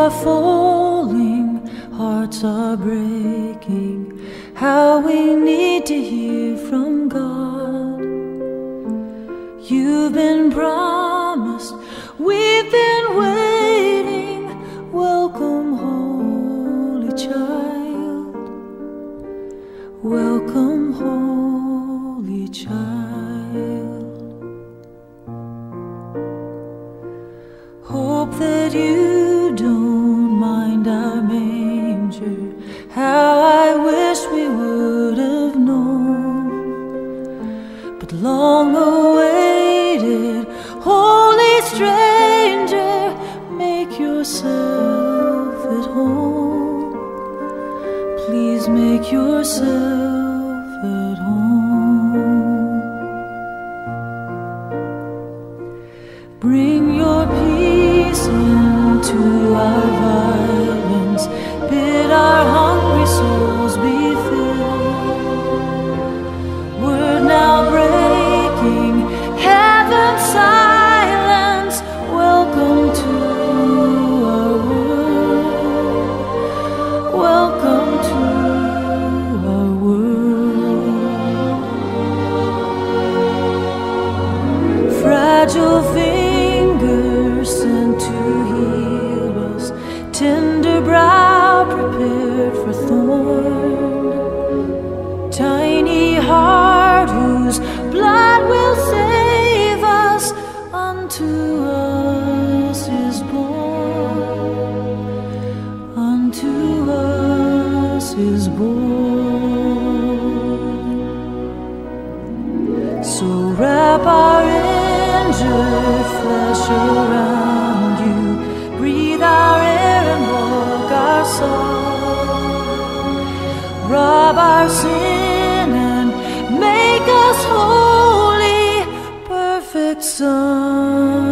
are falling, hearts are breaking. How we need to hear from God. You've been promised, we've been waiting. Welcome, Holy Child. Welcome, Holy Child. Hope that you don't mind our manger. How I wish we would have known. But long awaited, holy stranger, make yourself at home. Please make yourself at home. Bring your peace into our violence. Bid our hungry souls be filled. Word now breaking, heaven's silence. Welcome to our world. Welcome to our world. Fragile fingers sent to heal us, tender brow prepared for thorn, tiny heart whose blood will save us. Unto us is born, unto us is born. So wrap our injured flesh around you, breathe our air and walk our song. Rob our sin and make us holy, perfect Son.